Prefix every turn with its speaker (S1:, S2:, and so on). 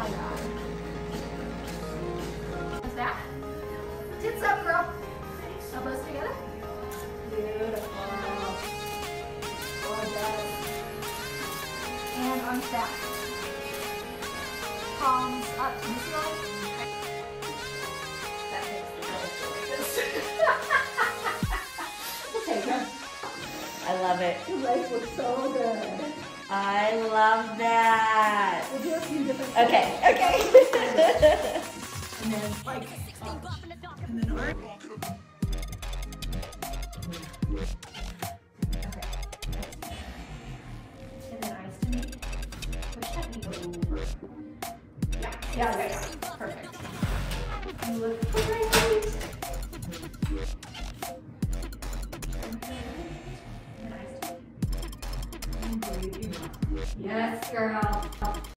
S1: my God. What's that? Tits up, girl. Elbows together. Beautiful. Gorgeous. And arms back. Palms up to the ceiling. That makes me really okay, girl.
S2: I love it.
S1: Your legs look so good.
S2: I love that.
S1: We'll do a few different
S2: Okay, okay.
S1: and then like, and then arm. Okay. And then eyes to me. Push that knee over. Yeah. Perfect. You look great. And eyes to me. Yes, girl.